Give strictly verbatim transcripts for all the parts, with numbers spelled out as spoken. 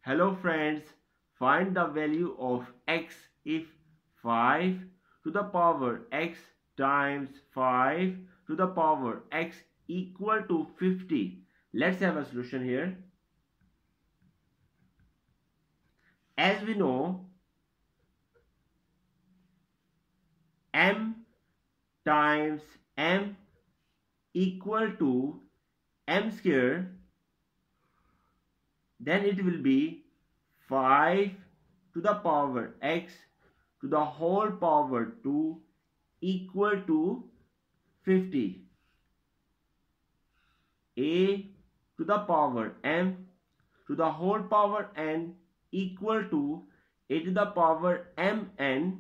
Hello friends, find the value of x if five to the power x times five to the power x equal to fifty. Let's have a solution here. As we know, m times m equal to m square, then it will be five to the power x to the whole power two equal to fifty. A to the power m to the whole power n equal to a to the power mn.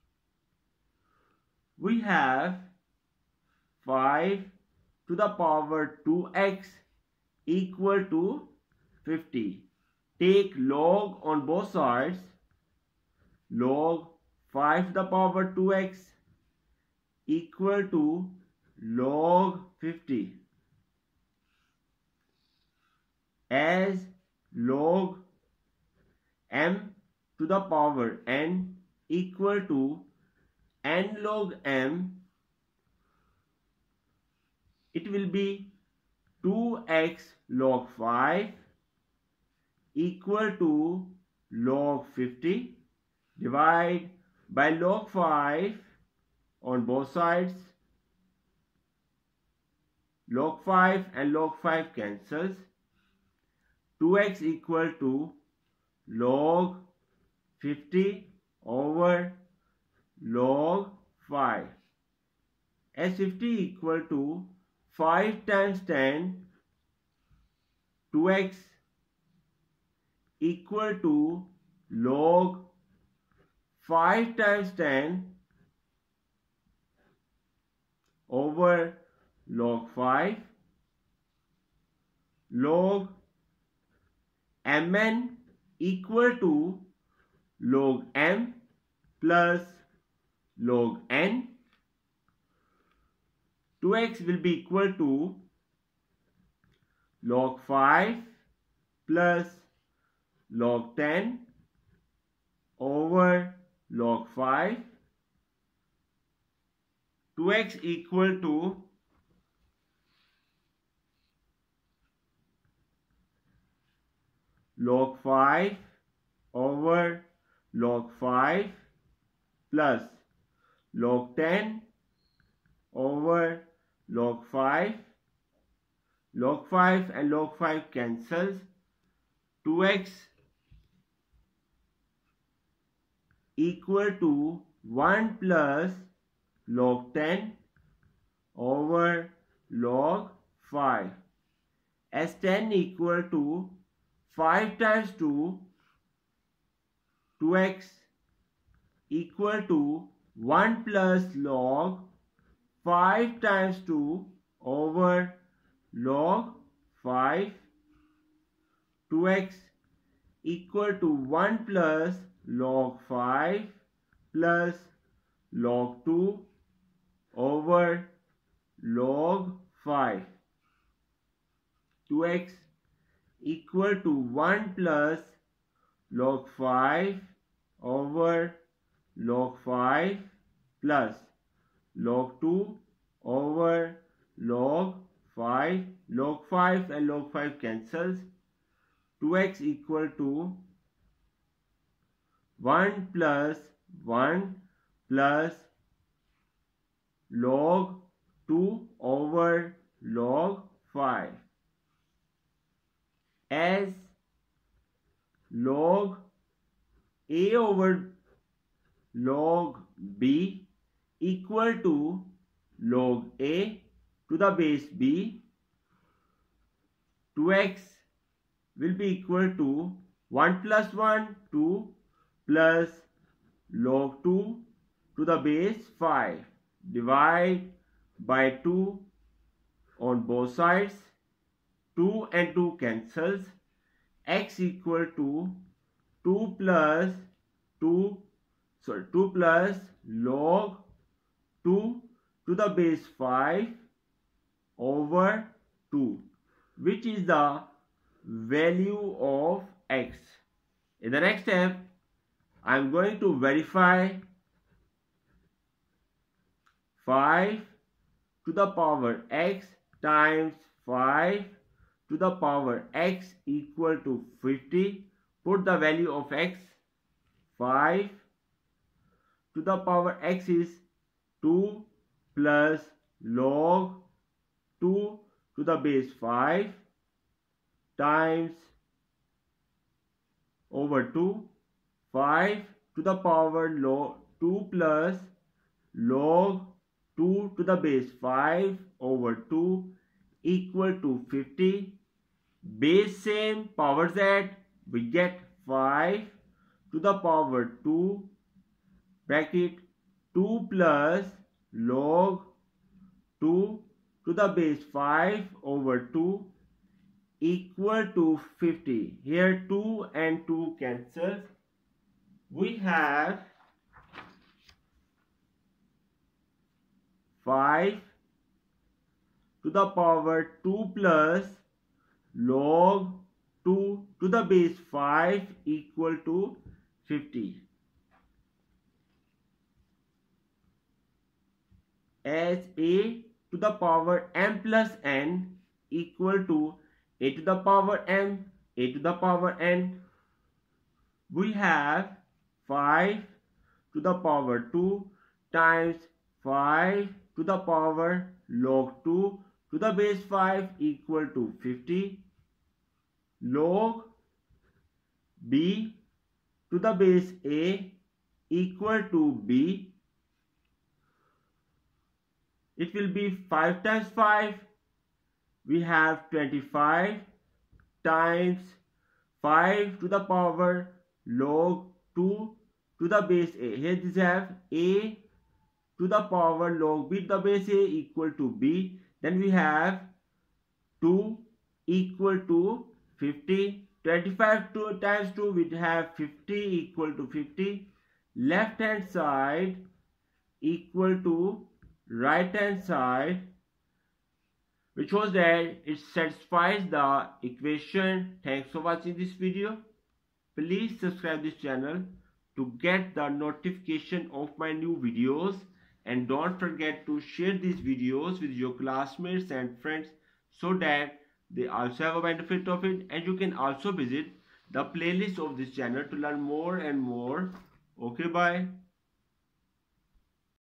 We have five to the power two x equal to fifty. Take log on both sides. Log five to the power two x equal to log fifty. As log m to the power n equal to n log m, it will be two x log five equal to log fifty. Divide by log five on both sides. Log five and log five cancels. two x equal to log fifty over log five. As fifty equal to five times ten, two x equal to log five times ten over log five. Log mn equal to log m plus log n. two x will be equal to log five plus log ten over log five. two x equal to log five over log five plus log ten over log five. Log five and log five cancels. two x equal to one plus log ten over log five. As ten equal to five times two, two x equal to one plus log five times two over log five. two x equal to one plus log five plus log two over log five. two x equal to one plus log five over log five plus log two over log five. Log five and log five cancels. two x equal to one plus one plus log two over log five. As log a over log b equal to log a to the base b, two x will be equal to one plus one, two plus log two to the base five. Divide by two on both sides. two and two cancels. X equal to two plus two, sorry, two plus log two to the base five over two, which is the value of x. In the next step, I am going to verify five to the power x times five to the power x equal to fifty. Put the value of x. five to the power x is two plus log two to the base five times over two. five to the power log two plus log two to the base five over two equal to fifty. Base same, power z, we get five to the power two bracket two plus log two to the base five over two equal to fifty. Here two and two cancel. We have five to the power two plus log two to the base five equal to fifty. As a to the power m plus n equal to a to the power m, a to the power n, we have five to the power two times five to the power log two to the base five equal to fifty. Log b to the base a equal to b. It will be five times five. We have twenty-five times five to the power log two to the base a. Here this have a to the power log b to the base a equal to b. Then we have two equal to fifty. twenty-five two times two, we have fifty equal to fifty. Left hand side equal to right hand side, which shows that it satisfies the equation. Thanks for watching this video. Please subscribe this channel to get the notification of my new videos, and don't forget to share these videos with your classmates and friends so that they also have a benefit of it. And you can also visit the playlist of this channel to learn more and more. Okay, bye.